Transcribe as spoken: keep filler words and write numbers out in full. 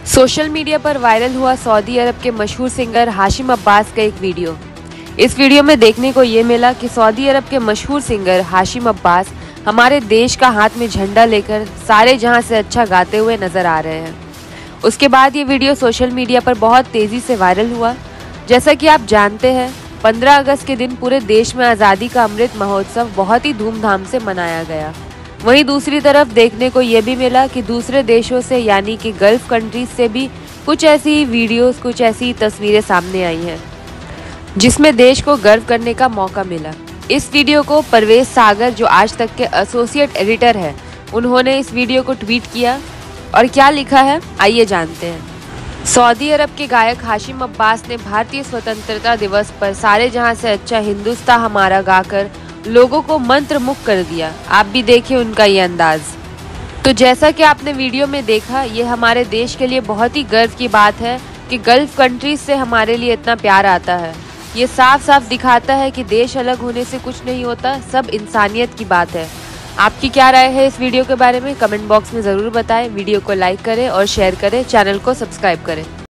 Social media पर viral हुआ Saudi Arab के मशहूर सिंगर हाशिम अब्बास का एक वीडियो। इस वीडियो में देखने को ये मिला कि सऊदी अरब के मशहूर सिंगर हाशिम अब्बास हमारे देश का हाथ में झंडा लेकर सारे जहां से अच्छा गाते हुए नजर आ रहे हैं। उसके बाद ये वीडियो सोशल मीडिया पर बहुत तेजी से वायरल हुआ। जैसा कि आप जानते हैं, पंद्रह अगस्त के दिन पूरे देश में आज़ादी का अमृत महोत्सव बहुत ही धूमधाम से मनाया गया। वहीं दूसरी तरफ देखने को ये भी मिला कि दूसरे देशों से यानी कि गल्फ कंट्रीज से भी कुछ ऐसी वीडियोस, कुछ ऐसी तस्वीरें सामने आई हैं जिसमें देश को गर्व करने का मौका मिला। इस वीडियो को परवेज सागर, जो आज तक के एसोसिएट एडिटर हैं, उन्होंने इस वीडियो को ट्वीट किया और क्या लिखा है आइए जानते हैं। सऊदी अरब के गायक हाशिम अब्बास ने भारतीय स्वतंत्रता दिवस पर सारे जहां से अच्छा हिंदुस्तान हमारा गाकर लोगों को मंत्र मुग्ध कर दिया। आप भी देखिए उनका ये अंदाज। तो जैसा कि आपने वीडियो में देखा, ये हमारे देश के लिए बहुत ही गर्व की बात है कि गल्फ कंट्रीज से हमारे लिए इतना प्यार आता है। ये साफ साफ दिखाता है कि देश अलग होने से कुछ नहीं होता, सब इंसानियत की बात है। आपकी क्या राय है इस वीडियो के बारे में? कमेंट बॉक्स में ज़रूर बताएं। वीडियो को लाइक करें और शेयर करें, चैनल को सब्सक्राइब करें।